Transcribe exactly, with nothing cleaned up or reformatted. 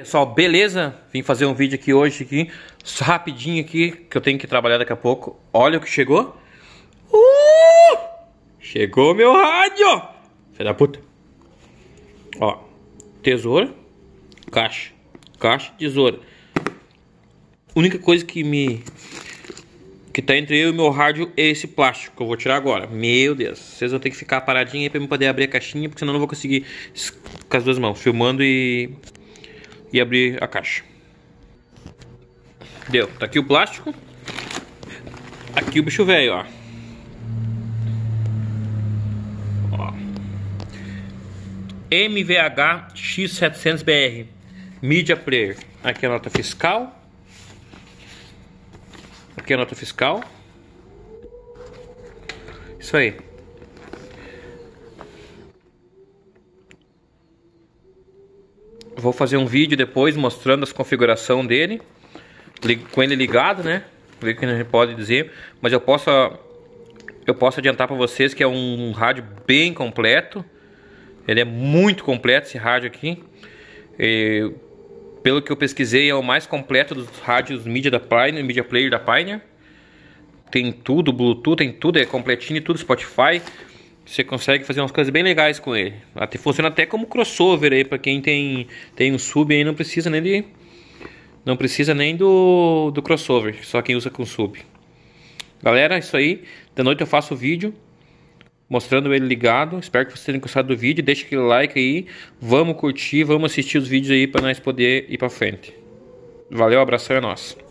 Pessoal, beleza? Vim fazer um vídeo aqui hoje, aqui, só rapidinho aqui, que eu tenho que trabalhar daqui a pouco. Olha o que chegou. Uh! Chegou meu rádio! Filha da puta. Ó, tesoura, caixa, caixa, tesoura. Única coisa que me... que tá entre eu e o meu rádio é esse plástico que eu vou tirar agora. Meu Deus, vocês vão ter que ficar paradinho aí pra eu poder abrir a caixinha, porque senão eu não vou conseguir com as duas mãos, filmando e... e abrir a caixa. Deu, tá aqui o plástico. Aqui o bicho velho, ó. Ó. M V H X setecentos B R Media Player. Aqui a nota fiscal. Aqui a nota fiscal. Isso aí. Vou fazer um vídeo depois mostrando as configurações dele, com ele ligado, né? Ver o que a gente pode dizer, mas eu posso eu posso adiantar para vocês que é um rádio bem completo. Ele é muito completo, esse rádio aqui. E, pelo que eu pesquisei, é o mais completo dos rádios mídia da Pioneer, Media Player da Pioneer. Tem tudo, Bluetooth, tem tudo, é completinho, tudo Spotify. Você consegue fazer umas coisas bem legais com ele. Até funciona até como crossover aí para quem tem tem um sub aí, não precisa nem de não precisa nem do do crossover, só quem usa com sub. Galera, é isso aí. De noite eu faço o vídeo mostrando ele ligado. Espero que vocês tenham gostado do vídeo. Deixa aquele like aí. Vamos curtir, vamos assistir os vídeos aí para nós poder ir para frente. Valeu, abração, é nosso.